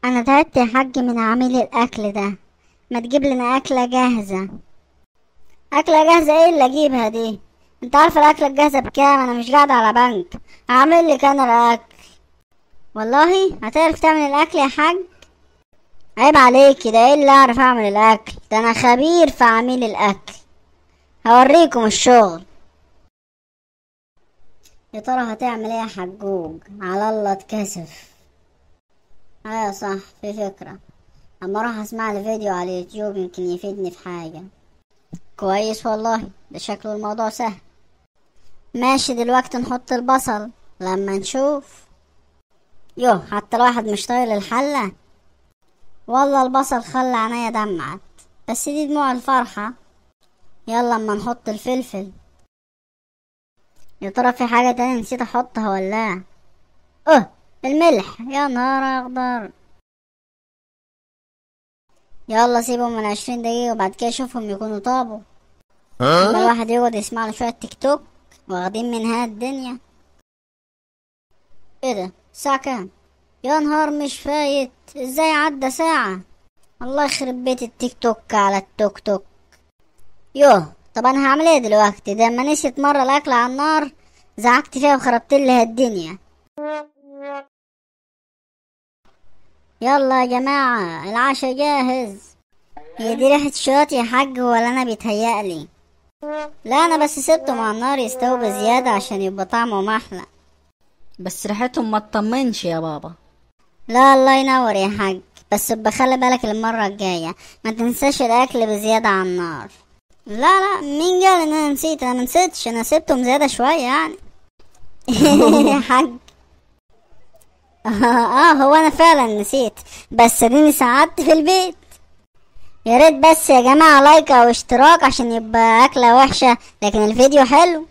انا تعبت يا حاج من عميل الاكل ده. ما تجيب لنا اكله جاهزه. اكله جاهزه ايه اللي اجيبها دي؟ انت عارف الاكله الجاهزه بكام؟ انا مش قاعده على بنك. هعمل لك انا الاكل. والله هتعرف تعمل الاكل يا حاج؟ عيب عليكي، ده ايه اللي اعرف اعمل الاكل؟ ده انا خبير في عميل الاكل. هوريكم الشغل. يا ترى هتعمل ايه يا حجوج؟ على الله اتكسف. ايوه صح، في فكره. اما اروح اسمع لي فيديو على اليوتيوب يمكن يفيدني في حاجه. كويس والله، ده شكله الموضوع سهل. ماشي، دلوقتي نحط البصل لما نشوف. يوه، حتى الواحد مش طايل الحلة. والله البصل خلى عينيا دمعت، بس دي دموع الفرحة. يلا اما نحط الفلفل. يا ترى في حاجة تانية نسيت احطها ولا؟ اه، الملح. يا نهار اخضر. يلا سيبهم من 20 دقيقة وبعد كده اشوفهم يكونوا طابوا. اما الواحد يقعد يسمع له شوية تيك توك واخدين من هاد الدنيا. ايه ده؟ الساعة كام؟ يا نهار مش فايت، ازاي عدى ساعة؟ الله يخرب بيت التيك توك على التوك توك. يوه، طب انا هعمل ايه دلوقتي؟ ده اما نسيت مرة الاكل على النار زعقت فيها وخربت لي الدنيا. يلا يا جماعة، العشاء جاهز. هي دي ريحة شوت يا حاج ولا انا بيتهيألي؟ لا، انا بس سبته مع النار يستوي بزيادة عشان يبقى طعمه محلى. بس ريحتهم ما تطمنش يا بابا. لا، الله ينور يا حاج. بس بخلي بالك المرة الجاية ما تنساش الاكل بزيادة على النار. لا لا، مين قال ان انا نسيت؟ انا منسيتش، انا سبتهم زيادة شوية يعني. يا حاج. هو انا فعلا نسيت، بس اديني ساعدت في البيت. يا ريت بس يا جماعة لايك او اشتراك عشان يبقى اكلة وحشة لكن الفيديو حلو.